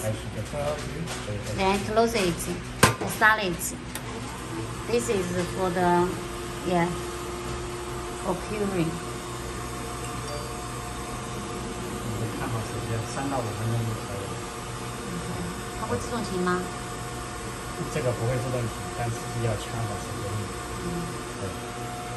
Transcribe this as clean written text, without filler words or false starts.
Then close it. Start it. This is for the for curing. 看好时间，3到5分钟就可以了。 它会自动停吗？ 这个不会自动停，但是要掐好时间。对。